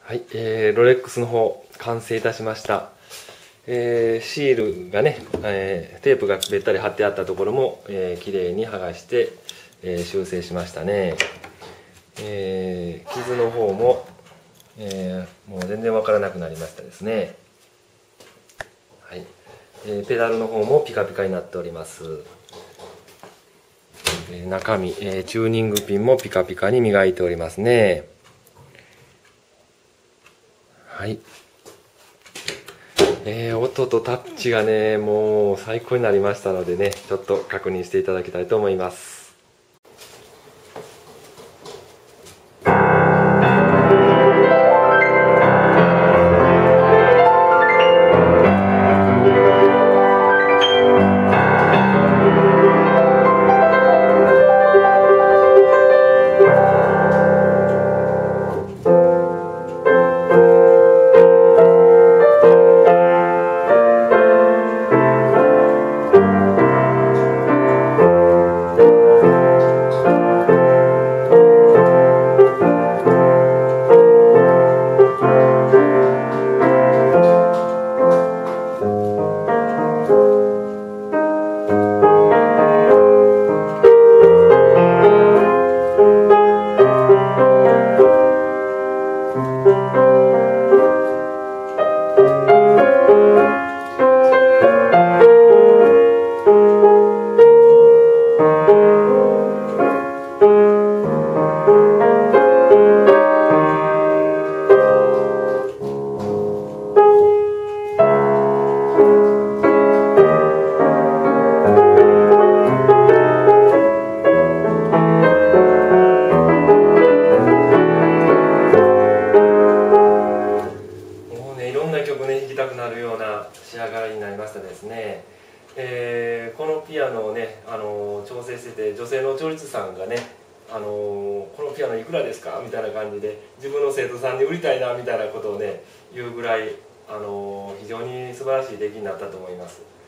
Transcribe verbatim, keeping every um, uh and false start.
はい、えー、ロレックスの方完成いたしました。えー、シールがね、えー、テープがべったり貼ってあったところも、えー、きれいに剥がして、えー、修正しましたね。えー、傷の方も、えー、もう全然わからなくなりましたですね。はい、えー、ペダルの方もピカピカになっております。えー、中身、えー、チューニングピンもピカピカに磨いておりますね。はい、えー、音とタッチがねもう最高になりましたのでね、ちょっと確認していただきたいと思います。いろんな曲ね弾きたくなるような仕上がりになりましたですね。えー、このピアノをね、あのー、調整してて、女性の調律師さんがね、あのー、このピアノいくらですかみたいな感じで自分の生徒さんに売りたいなみたいなことをね言うぐらい、あのー、非常に素晴らしい出来になったと思います。